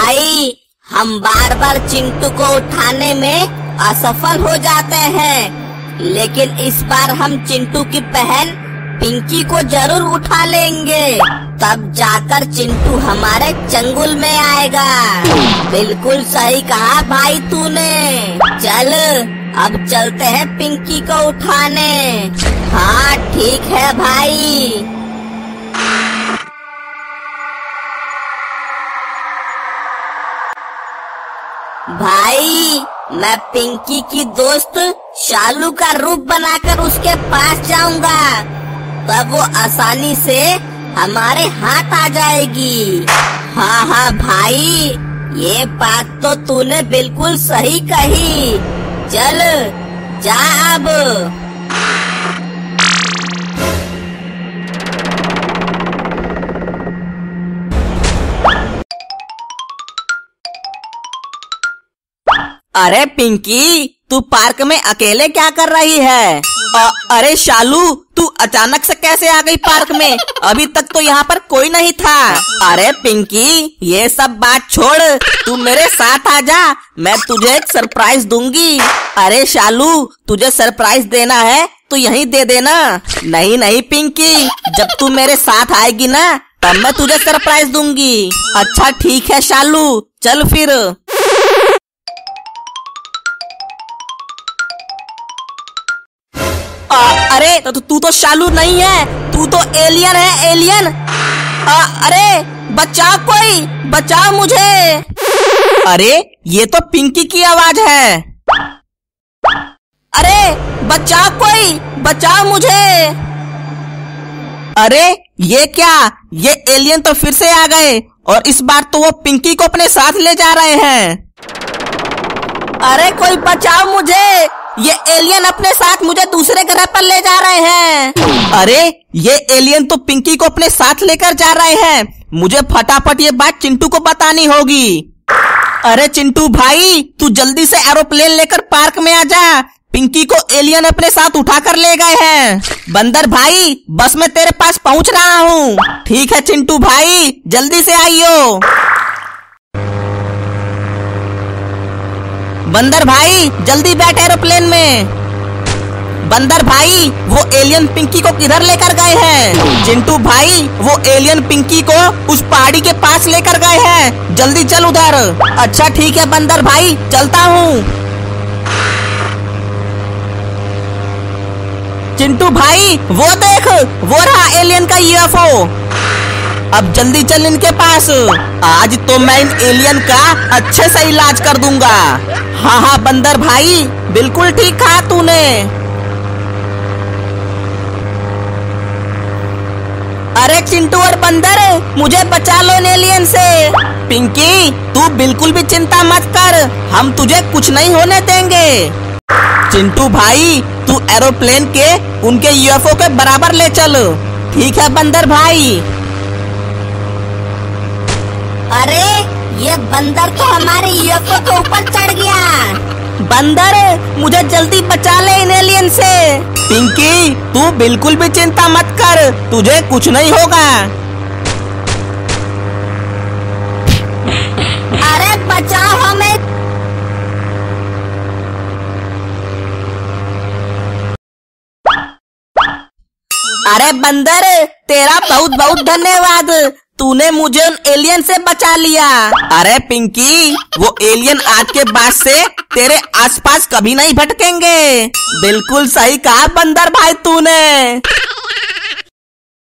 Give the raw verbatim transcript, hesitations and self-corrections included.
भाई हम बार बार चिंटू को उठाने में असफल हो जाते हैं, लेकिन इस बार हम चिंटू की बहन पिंकी को जरूर उठा लेंगे। तब जाकर चिंटू हमारे चंगुल में आएगा। बिल्कुल सही कहा भाई तूने। चल अब चलते हैं पिंकी को उठाने। हाँ ठीक है भाई। भाई मैं पिंकी की दोस्त शालू का रूप बनाकर उसके पास जाऊंगा, तब वो आसानी से हमारे हाथ आ जाएगी। हाँ हाँ भाई, ये बात तो तूने बिल्कुल सही कही। चल जा अब। अरे पिंकी, तू पार्क में अकेले क्या कर रही है? अ, अरे शालू, तू अचानक से कैसे आ गई पार्क में? अभी तक तो यहाँ पर कोई नहीं था। अरे पिंकी, ये सब बात छोड़, तू मेरे साथ आ जा, मैं तुझे एक सरप्राइज दूंगी। अरे शालू, तुझे सरप्राइज देना है तो यहीं दे देना। नहीं नहीं पिंकी, जब तू मेरे साथ आएगी ना तब मैं तुझे सरप्राइज दूंगी। अच्छा ठीक है शालू, चल फिर। आ, अरे तो तू तो शालू नहीं है, तू तो एलियन है, एलियन। आ, अरे बचाओ, कोई बचाओ मुझे। अरे ये तो पिंकी की आवाज है। अरे बचाओ, कोई बचाओ मुझे। अरे ये क्या, ये एलियन तो फिर से आ गए और इस बार तो वो पिंकी को अपने साथ ले जा रहे हैं। अरे कोई बचाओ मुझे, ये एलियन अपने साथ मुझे दूसरे ग्रह पर ले जा रहे हैं। अरे ये एलियन तो पिंकी को अपने साथ लेकर जा रहे हैं। मुझे फटाफट ये बात चिंटू को बतानी होगी। अरे चिंटू भाई, तू जल्दी से एरोप्लेन लेकर पार्क में आ जा। पिंकी को एलियन अपने साथ उठा कर ले गए हैं। बंदर भाई, बस मैं तेरे पास पहुंच रहा हूँ। ठीक है चिंटू भाई, जल्दी से आइयो। बंदर भाई जल्दी बैठ एरोप्लेन में। बंदर भाई, वो एलियन पिंकी को किधर लेकर गए हैं? चिंटू भाई, वो एलियन पिंकी को उस पहाड़ी के पास लेकर गए हैं। जल्दी चल उधर। अच्छा ठीक है बंदर भाई, चलता हूँ। चिंटू भाई, वो देख, वो रहा एलियन का यूएफओ। अब जल्दी चल इनके पास। आज तो मैं इन एलियन का अच्छे से इलाज कर दूंगा। हाँ हाँ बंदर भाई, बिल्कुल ठीक कहा तूने। अरे चिंटू और बंदर, मुझे बचा लो इन एलियन से। पिंकी, तू बिल्कुल भी चिंता मत कर, हम तुझे कुछ नहीं होने देंगे। चिंटू भाई, तू एरोप्लेन के उनके यूएफओ के बराबर ले चल। ठीक है बंदर भाई। अरे ये बंदर तो हमारे यूएफओ के ऊपर चढ़ गया। बंदर, मुझे जल्दी बचा ले इन एलियन से। पिंकी, तू बिल्कुल भी चिंता मत कर, तुझे कुछ नहीं होगा। अरे बचाओ हमें। अरे बंदर, तेरा बहुत बहुत धन्यवाद, तूने मुझे उन एलियन से बचा लिया। अरे पिंकी, वो एलियन आज के बाद से तेरे आसपास कभी नहीं भटकेंगे। बिल्कुल सही कहा बंदर भाई तूने।